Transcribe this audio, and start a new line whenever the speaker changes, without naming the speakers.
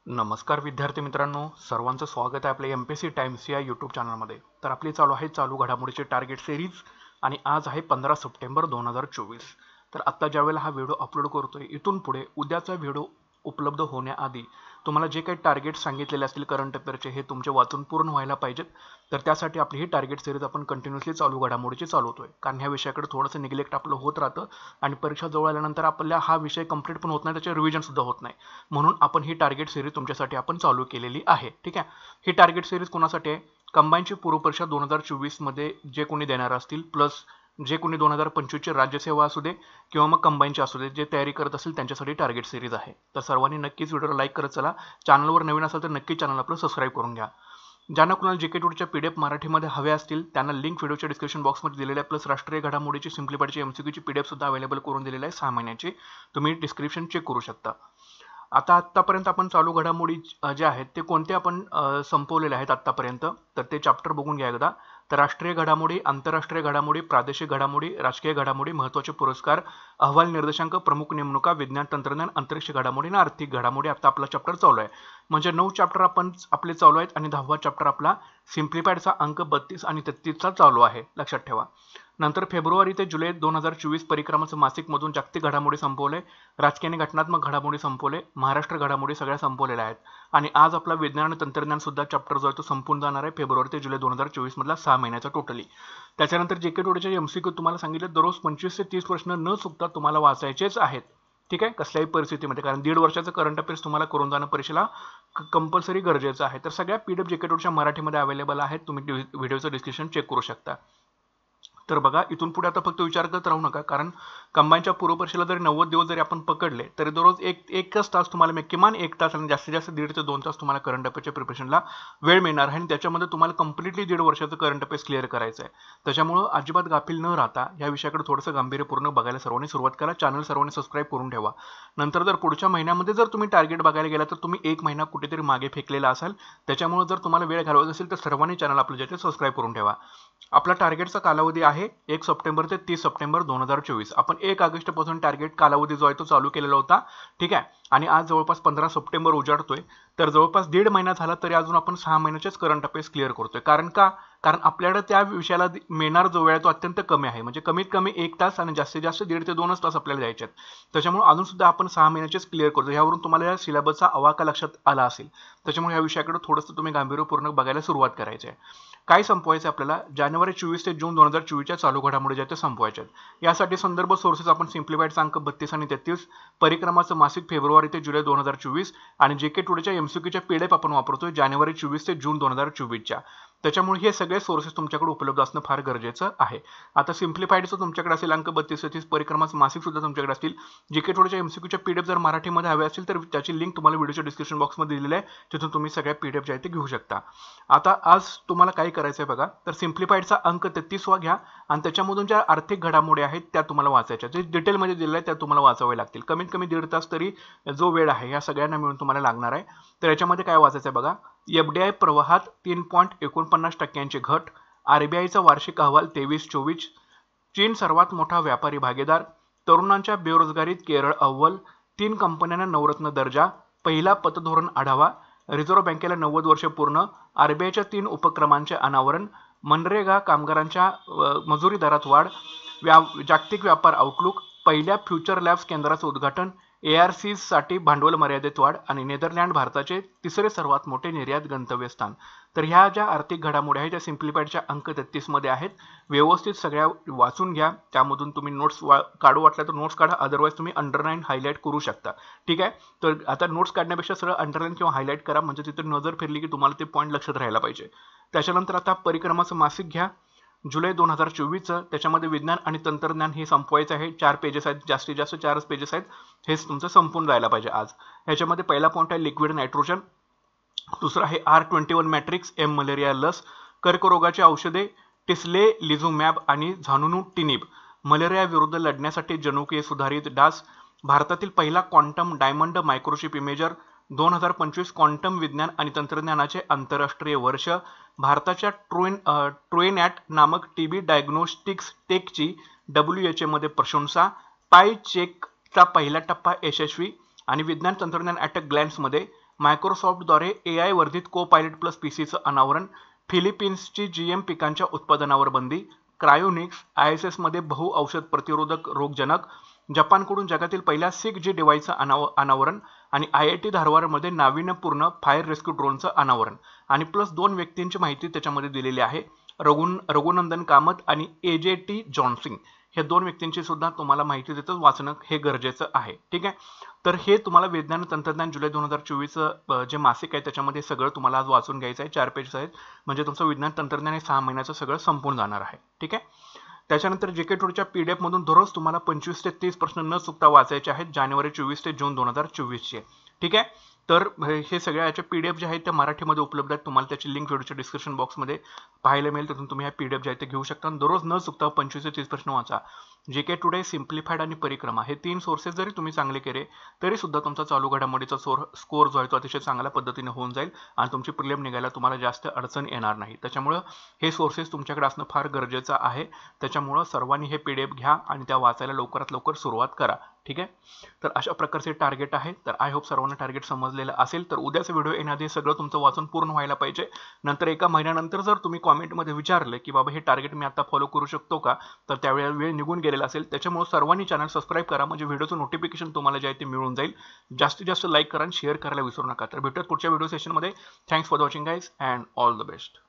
नमस्कार विद्यार्थी मित्रांनो, सर्वांचं स्वागत आहे आपल्या MPSC टाइम्स या यूट्यूब चॅनलमध्ये। तर आपली चालू आहे चालू घडामोडीची टार्गेट सिरीज आणि आज आहे 15 सप्टेंबर 2024। तर आता ज्यावेळेला हा व्हिडिओ अपलोड करतोय, इथून पुढे उद्याचा व्हिडिओ उपलब्ध होण्याआधी तुम्हाला जे काही टार्गेट सांगितलेले असतील करंट अफेअरचे हे तुमचे वाचून पूर्ण व्हायला पाहिजेत। तर त्यासाठी आपली ही टार्गेट सिरीज आपण कंटिन्युअसली चालू घडामोडीची चालवतोय, कारण ह्या विषयाकडे थोडंसं निग्लेक्ट आपलं होत राहतं आणि परीक्षा जवळ आल्यानंतर आपल्याला हा विषय कंप्लीट पण होत नाही, त्याचे रिव्हिजन सुद्धा होत नाही। म्हणून आपण ही टार्गेट सिरीज तुमच्यासाठी आपण चालू केलेली आहे। ठीक आहे, ही टार्गेट सिरीज कोणासाठी आहे? कंबाईनची पूर्व परीक्षा 2024 मध्ये जे कोणी देणार असतील, प्लस जे कोणी 2025 ची राज्यसेवा असू दे किंवा मग कंबाईनची असू दे, जे तयारी करत असेल त्यांच्यासाठी टार्गेट सिरीज आहे। तर सर्वांनी नक्कीच व्हिडिओला लाईक करत चला, चॅनलवर नवीन असाल तर नक्की चॅनल आपलं सबस्क्राईब करून घ्या। ज्यांना कुणाला जीके टूडच्या PDF मराठीमध्ये हवे असतील त्यांना लिंक व्हिडिओच्या डिस्क्रिप्शन बॉक्समध्ये दिलेली आहे, प्लस राष्ट्रीय घडामोडीची सिम्प्लिफाईडची MCQची PDF सुद्धा अवेलेबल करून दिलेली आहे 6 महिन्याची, तुम्ही डिस्क्रिप्शन चेक करू शकता। आतापर्यंत आपण चालू घडामोडी जे आहेत ते कोणते आपण संपवलेले आहेत आतापर्यंत, तर ते चॅप्टर बघून घ्या एकदा। तर राष्ट्रीय घडामोडी, आंतरराष्ट्रीय घडामोडी, प्रादेशिक घडामोडी, राजकीय घडामोडी, महत्त्वाचे पुरस्कार, अहवाल निर्देशांक, प्रमुख नेमणुका, विज्ञान तंत्रज्ञान, अंतरिक्ष घडामोडी आणि आर्थिक घडामोडी आता आपला चॅप्टर चालू आहे। म्हणजे 9 चॅप्टर आपण आपले चालू आहेत आणि 10वा चॅप्टर आपला सिम्प्लिफाईडचा अंक 32 आणि 33चा चालू आहे, लक्षात ठेवा। नंतर फेब्रुवारी ते जुलै 2024 परिक्रमाचं मासिक मधून जागतिक घडामोडी संपवले, राजकीय आणि घटनात्मक घडामोडी संपवले, महाराष्ट्र घडामोडी सगळ्या संपवलेल्या आहेत। आणि आज आपला विज्ञान आणि तंत्रज्ञान सुद्धा चॅप्टर जो आहे तो संपून जाणार आहे फेब्रुवारी ते जुलै 2024 मधला 6 महिन्याचा टोटली। त्याच्यानंतर जीके टूडेचे MCQ तुम्हाला सांगितलं दररोज 25 ते 30 प्रश्न न चुकता तुम्हाला वाचायचेच आहेत। ठीक आहे, कसल्याही परिस्थितीमध्ये, कारण 1.5 वर्षाचं करंट अफेअर्स तुम्हाला करून जाणं परीक्षेला कंपल्सरी गरजेचं आहे। तर सगळ्या PDF जीके टूडच्या मराठीमध्ये अवेलेबल आहेत, तुम्ही व्हिडिओचं डिस्क्रिप्शन चेक करू शकता। तर बघा, इथून पुढे आता फक्त विचार करत राहू नका, कारण कंबाईनच्या पूर्व परीक्षेला जरी 90 दिवस जरी आपण पकडले तरी दररोज एकच तास तुम्हाला, किमान 1 तास आणि जास्तीत जास्त 1.5 ते 2 तास तुम्हाला करंट अफेअरच्या प्रिपरेशनला वेळ मिळणार आहे आणि त्याच्यामध्ये तुम्हाला कम्प्लिटली 1.5 वर्षाचं करंट अफेअर्स क्लिअर करायचं आहे। त्याच्यामुळे अजिबात गाफील न राहता या विषयाकडे थोडंसं गांभीर्यपूर्ण बघायला सर्वांनी सुरुवात करा। चॅनल सर्वांनी सबस्क्राईब करून ठेवा। नंतर जर पुढच्या महिन्यामध्ये जर तुम्ही टार्गेट बघायला गेला तर तुम्ही 1 महिना कुठेतरी मागे फेकलेला असाल, त्याच्यामुळे जर तुम्हाला वेळ घालवायचा असेल तर सर्वांनी चॅनल आपलं जे सबस्क्राईब करून ठेवा। आपला टार्गेटचा कालावधी आहे 1 सप्टेंबर ते 30 सप्टेंबर 2024। आपण 1 ऑगस्ट पासून टार्गेट कालावधी जो आहे तो चालू केलेला होता। ठीक आहे, आणि आज जवळपास 15 सप्टेंबर उजाडतोय, तर जवळपास 1.5 महिना झाला तरी अजून आपण 6 महिन्याचेच करंट अफेअर्स क्लिअर करतोय। कारण आपल्याकडे त्या विषयाला मिळणार जो वेळ तो अत्यंत कमी आहे, म्हणजे कमीत कमी 1 तास आणि जास्तीत जास्त 1.5 ते 2 तास आपल्याला द्यायचे आहेत। त्याच्यामुळे अजून सुद्धा आपण 6 महिन्याचेच क्लिअर करतो। यावरून तुम्हाला या सिलेबसचा आवाका लक्षात आला असेल, त्याच्यामुळे या विषयाकडे थोडंसं तुम्ही गांभीर्यपूर्ण बघायला सुरुवात करायची आहे। काय संपवायचं आपल्याला? जानेवारी 24 ते जून 2024च्या चालू घडामोडी ज्या त्या संपवायच्या आहेत। यासाठी संदर्भ सोर्सेस आपण सिम्प्लिफाईडचा अंक 32 आणि 33, परिक्रमाचं मासिक फेब्रुवारी ते जुलै 2024 आणि जीके टूडेच्या MCQच्या PDF आपण वापरतोय जानेवारी 24 ते जून 2024च्या। त्याच्यामुळे हे सगळे सोर्सेस तुमच्याकडे उपलब्ध असणं फार गरजेचं आहे। आता सिम्प्लिफाईडचं तुमच्याकडे असेल अंक 32 33, परिक्रमाचं मासिक सुद्धा तुमच्याकडे असतील। जीके टूडेच्या MCQच्या PDF जर मराठीमध्ये हवे असतील तर त्याची लिंक तुम्हाला व्हिडिओच्या डिस्क्रिप्शन बॉक्समध्ये दिलेली आहे, तिथून तुम्ही सगळ्या PDF जे आहेत ते घेऊ शकता। आता आज तुम्हाला काय करायचं आहे बघा, तर सिम्प्लिफाईडचा अंक 33वा घ्या आणि त्याच्यामधून ज्या आर्थिक घडामोडी आहेत त्या तुम्हाला वाचायच्या, जे डिटेलमध्ये दिलेलं आहे त्या तुम्हाला वाचावे लागतील। कमीत कमी 1.5 तास तरी जो वेळ आहे या सगळ्यांना मिळून तुम्हाला लागणार आहे। तर याच्यामध्ये काय वाचायचं आहे बघा, FDI प्रवाहात 3.49% घट, RBIचा वार्षिक अहवाल 23-24, चीन सर्वात मोठा व्यापारी भागीदार, तरुणांच्या बेरोजगारीत केरळ अव्वल, 3 कंपन्यांना नवरत्न दर्जा, पहिला पतधोरण आढावा, रिझर्व्ह बँकेला 90 वर्ष पूर्ण, RBIच्या 3 उपक्रमांचे अनावरण, मनरेगा कामगारांच्या मजुरी दरात वाढ, जागतिक व्यापार आउटलुक, पहिल्या फ्युचर लॅब्स केंद्राचं उद्घाटन, ARCs साठी भांडवल मर्यादेत वाढ आणि नेदरलँड भारताचे तिसरे सर्वात मोठे निर्यात गंतव्यस्थान। तर ह्या ज्या आर्थिक घडामोडी आहेत त्या सिम्प्लिफाईडच्या अंक 33 मध्ये आहेत। व्यवस्थित सगळ्या वाचून घ्या, त्यामधून तुम्ही नोट्स काढू वाटल्या तर नोट्स काढा, अदरवाईज तुम्ही अंडरलाईन हायलाईट करू शकता। ठीक आहे, तर आता नोट्स काढण्यापेक्षा सरळ अंडरलाईन किंवा हायलाईट करा, म्हणजे तिथे नजर फिरली की तुम्हाला ते पॉईंट लक्षात राहायला पाहिजे। त्याच्यानंतर आता परिक्रमाचं मासिक घ्या जुलै 2024चं, त्याच्यामध्ये विज्ञान आणि तंत्रज्ञान हे संपवायचं आहे। 4 पेजेस आहेत, जास्तीत जास्त 4 पेजेस आहेत, हेच तुमचं संपून जायला पाहिजे आज। ह्याच्यामध्ये पहिला पॉईंट आहे लिक्विड नायट्रोजन, दुसरा आहे R21 मॅट्रिक्स, मलेरिया लस, कर्करोगाची औषधे, टिस्लेलिझुमॅब आणि झानुनुटिनिब, मलेरिया विरुद्ध लढण्यासाठी जनुकीय सुधारित डास, भारतातील पहिला quantum diamond microchip imager, 2025 quantum विज्ञान आणि तंत्रज्ञानाचे आंतरराष्ट्रीय वर्ष, भारताच्या ट्रुएनॅट नामक TB डायग्नोस्टिक्स टेकची WHO मध्ये प्रशंसा, पाय चेकचा पहिला टप्पा यशस्वी आणि विज्ञान तंत्रज्ञान ॲट अ ग्लॅन्समध्ये मायक्रोसॉफ्टद्वारे AI वर्धित को पायलट प्लस पीसीचं अनावरण, फिलिपिन्सची GM पिकांच्या उत्पादनावर बंदी, क्रायोनिक्स ISS मध्ये बहु औषध प्रतिरोधक रोगजनक, जपानकडून जगातील पहिल्या 6G डिव्हाइसचं अनावरण आणि IIT धारवाडमध्ये नाविन्यपूर्ण फायर रेस्क्यू ड्रोनचं अनावरण आणि प्लस 2 व्यक्तींची माहिती त्याच्यामध्ये दिलेली आहे. रघुनंदन कामत आणि AJT जॉन्सिंग हे 2 व्यक्तींची सुद्धा तुम्हाला माहिती देतं वाचणं हे गरजेचं आहे. ठीक आहे. तर हे तुम्हाला विज्ञान तंत्रज्ञान जुलै 2024 जे मासिक आहे त्याच्यामध्ये सगळं तुम्हाला आज वाचून घ्यायचं आहे. 4 पेजेस आहेत म्हणजे तुमचं विज्ञान तंत्रज्ञान हे 6 महिन्याचं सगळं संपून जाणार आहे. ठीक आहे. त्याच्यानंतर JK टूरच्या PDF मधून दररोज तुम्हाला 25 ते 30 प्रश्न न चुकता वाचायचे आहेत. जानेवारी 24 ते जून 2024 चे. ठीक आहे. तर हे सगळ्या याचे PDF जे आहेत ते मराठीमध्ये उपलब्ध आहेत. तुम्हाला त्याची लिंक व्हिडिओच्या डिस्क्रिप्शन बॉक्समध्ये पाहायला मिळेल. तिथून तुम्ही हा PDF जे आहे ते घेऊ शकता. दररोज न चुकता 25 ते 30 प्रश्न वाचा. JK टुडे, सिम्प्लिफाईड आणि परिक्रमा हे 3 सोर्सेस जरी तुम्ही चांगले केले तरी सुद्धा तुमचा चालू घडामोडीचा स्कोर जो आहे तो अतिशय चांगल्या पद्धतीने होऊन जाईल आणि तुमची प्रिलिम निघायला तुम्हाला जास्त अडचण येणार नाही. त्याच्यामुळे हे सोर्सेस तुमच्याकडे असणं फार गरजेचं आहे. त्याच्यामुळे सर्वांनी हे PDF घ्या आणि त्या वाचायला लवकरात लवकर सुरुवात करा. ठीक आहे. तर अशा प्रकारचे टार्गेट आहे. तर आय होप सर्वांना टार्गेट समजलेलं असेल. तर उद्याचा व्हिडिओ येण्याआधी सगळं तुमचं वाचून पूर्ण व्हायला पाहिजे. नंतर एका महिन्यानंतर जर तुम्ही कॉमेंटमध्ये विचारलं की बाबा हे टार्गेट मी आता फॉलो करू शकतो का, तर त्यावेळेला वेळ निघून गेलेला असेल. त्याच्यामुळे सर्वांनी चॅनल सबस्क्राईब करा म्हणजे व्हिडिओचं नोटिफिकेशन तुम्हाला जे आहे ते मिळून जाईल. जास्तीत जास्त लाईक करा आणि शेअर करायला विसरू नका. तर भेटूयात पुढच्या व्हिडिओ सेशनमध्ये. Thanks for watching guys and all the best.